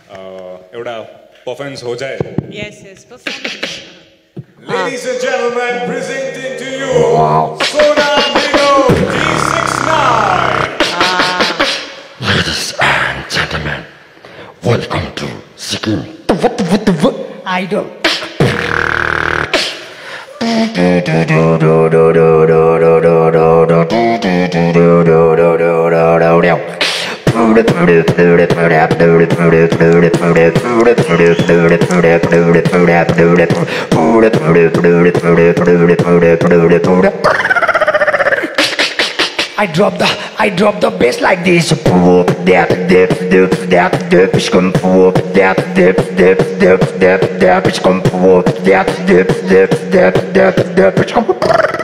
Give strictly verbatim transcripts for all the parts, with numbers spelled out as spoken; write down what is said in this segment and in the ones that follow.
एउटा performance हो जाए. Yes, yes, performance. Ladies and gentlemen, presenting to you Sonam D six nine. Ladies and gentlemen, welcome to Sikkim. Idol. I drop the, I drop the bass like this. Pull up, dap, dip, dip, dap, dip, it's come pull up, dap, dip, dip, dip, dap, dap, it's come pull up, dap, dip, dip, dap, dap, dap, it's come.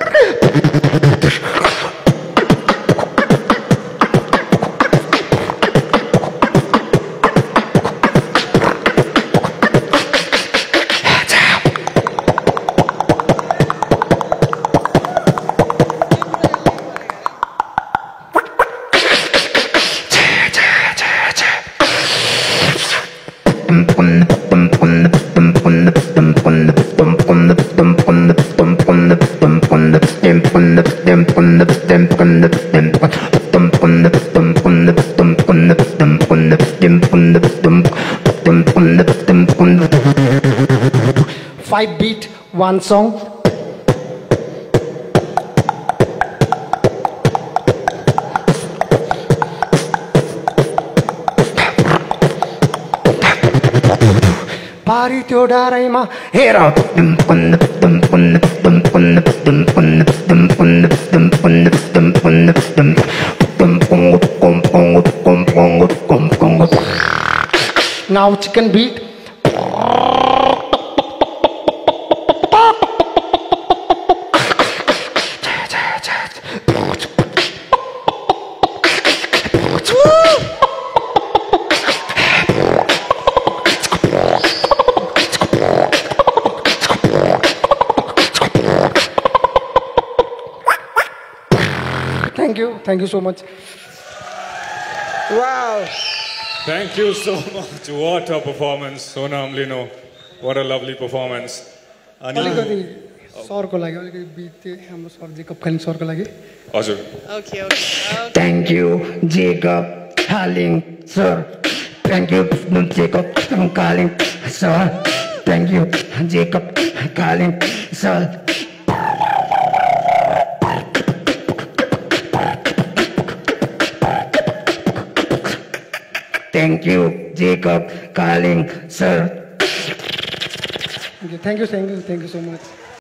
Five beat, one song. Party to Daraima, here out. Now chicken beat. Thank you, thank you so much. Wow. Thank you so much. What a performance, Sonam Lino. What a lovely performance. अलिकति सरको लागि अलिकति bit हाम्रो sir Jacob Khaling सरको लागि हजुर. Okay, okay. Thank you, Jacob Kaling, sir. Thank you, Jacob Kaling, sir. Thank you, Jacob Kaling, sir. Thank you, Jacob Kaling, sir. Okay, thank you, thank you, thank you so much.